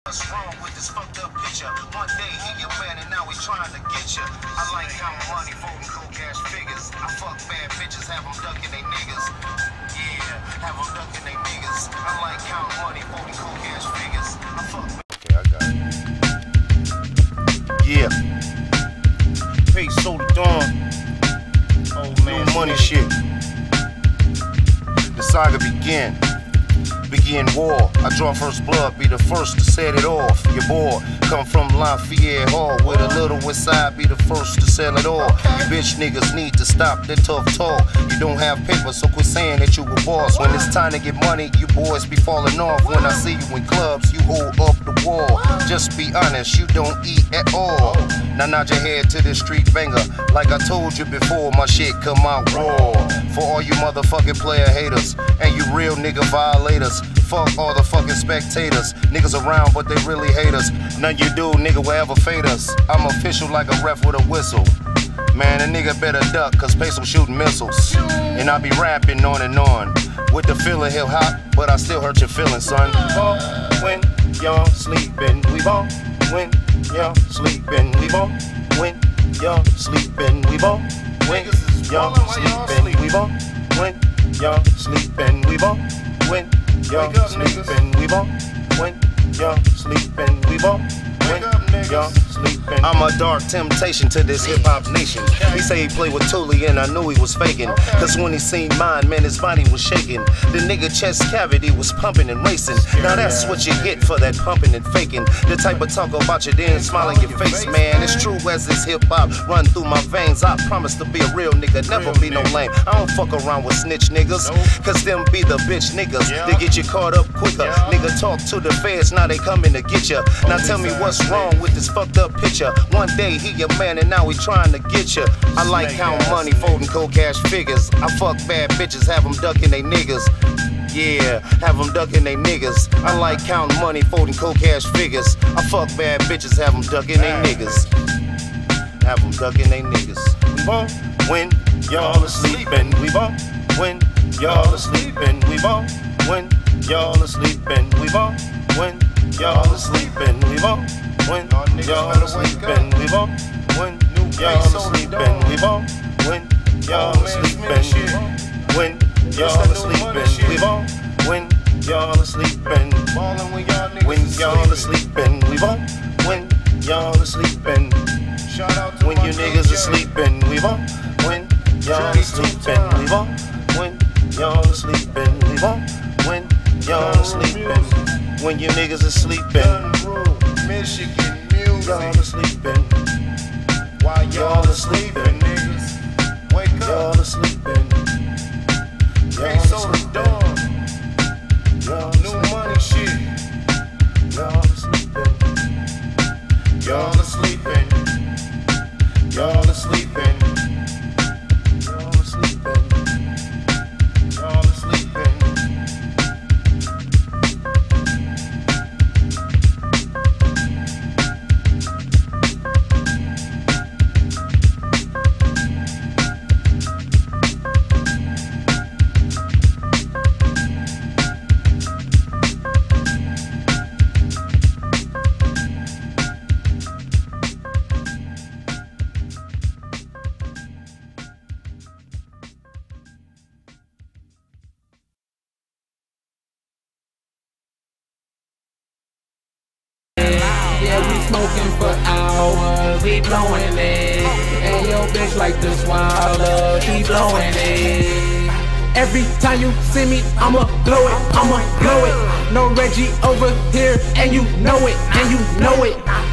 What's wrong with this fucked up picture? One day he your man and now he trying to get you. I like counting money, voting cold cash figures. I fuck bad bitches, have them ducking they niggas. Yeah, have them ducking they niggas. I like counting money, voting cold cash figures. I fuck. Okay, I got it. Yeah. Peace, Soda Dawn. Oh man, new money shit. The saga begin war. I draw first blood, be the first to set it off. Your boy come from Lafayette Hall with a little west side, be the first to sell it all. You bitch niggas need to stop that tough talk. You don't have paper, so quit saying that you a boss. When it's time to get money, you boys be falling off. When I see you in clubs, you hold up the wall. Just be honest, you don't eat at all. Now nod your head to this street banger. Like I told you before, my shit come out raw. For all you motherfucking player haters and you real nigga violators. Fuck all the fucking spectators. Niggas around, but they really hate us. None you do, nigga, will ever fade us. I'm official like a ref with a whistle. Man, a nigga better duck, cause Peso shooting missiles. And I be rapping on and on. With the feeling he'll hop, but I still hurt your feelings, son. When y'all sleeping, we ball. When y'all sleeping, we ball. When y'all sleeping, we ball. When y'all sleeping, we ball. When y'all sleeping, we ball. When y'all sleeping, we ball. When y'all sleeping, we ball. When y'all sleeping. I'm a dark temptation to this hip-hop nation. He say he played with Thule and I knew he was faking. Cause when he seen mine, man, his body was shaking. The nigga chest cavity was pumping and racing. Now that's what you get for that pumping and faking. The type of talk about you then smile in your face, man. It's true as this hip-hop run through my veins. I promise to be a real nigga, never be no lame. I don't fuck around with snitch niggas. Cause them be the bitch niggas. They get you caught up quicker. Nigga talk to the feds, now they coming to get you. Now tell me what's wrong with this fucked up picture. One day he your man and now he trying to get you. I like counting money, folding cold cash figures. I fuck bad bitches, have them ducking they niggas. Yeah, have them ducking they niggas. I like counting money, folding cold cash figures. I fuck bad bitches, have them ducking they niggas. Have them ducking they niggas. We ball when y'all asleepin'. We ball when y'all asleepin'. We ball when y'all asleepin'. We ball when y'all asleepin'. We ball when y'all asleepin'. We ball when y'all asleepin'. We ball when y'all asleepin'. When y'all asleepin'. We ball when y'all asleepin'. When y'all asleepin'. We ball when y'all asleepin'. When you niggas are sleepin'. We ball when y'all asleepin'. We ball when y'all asleepin'. We ball when y'all asleepin'. When you niggas are sleepin'. Michigan music. Y'all are sleeping. While y'all are sleeping, niggas, wake up. Y'all are sleeping. Peso the dawn. New money shit. Y'all are sleeping. Y'all are sleeping. Y'all are sleeping. Y'all are sleeping. Y'all are sleeping. Yeah, we smoking for hours, we blowing it. And your bitch like this wilder, she blowing it. Every time you see me, I'ma blow it, I'ma blow it. No Reggie over here, and you know it, and you know it.